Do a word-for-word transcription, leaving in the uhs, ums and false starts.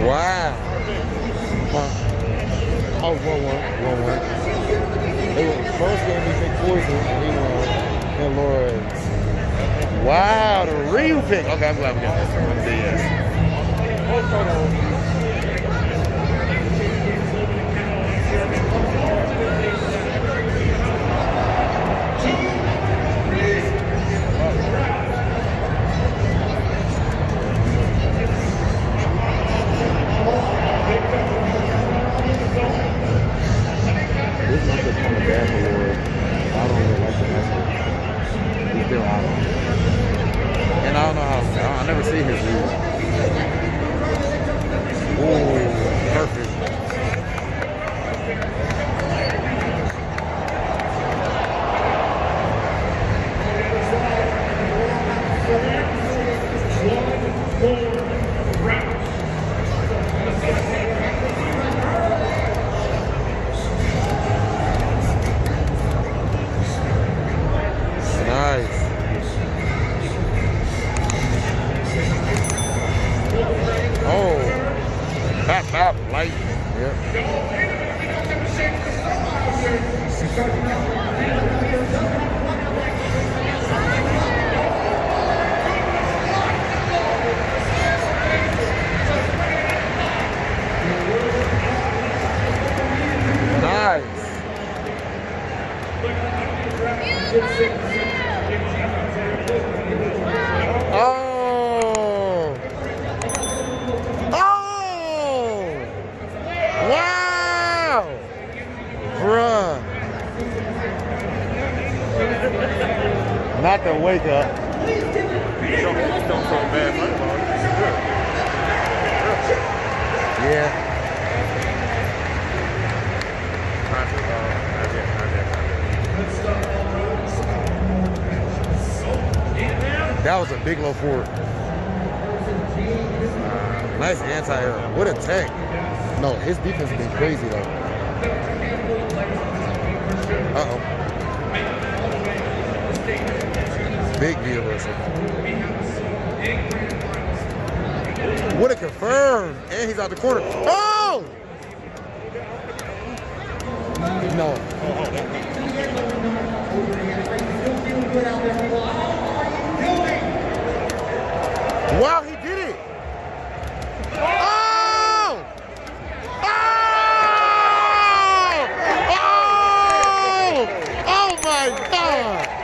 Wow. Huh. Oh, one one, one one. They were first game he picked Poison and he won. And Lawrence. Wow, the real pick. Okay, I'm glad we got this one. Let me say yes. This matchup kind of bad for Lord. I don't really like the matchup. He's still out. And I don't know how. I never see his views. Ooh, perfect. Nice. Oh, tap, tap, light. Yep. Nice. Oh. Not the wake up. Don't, don't so bad. Yeah. That was a big low forward. Nice anti-air. What a tank. No, his defense has been crazy though. Uh-oh. Big reversal. What a confirm. And he's out the corner. Oh! No. Wow, he did it. Oh! Oh! Oh! Oh my God!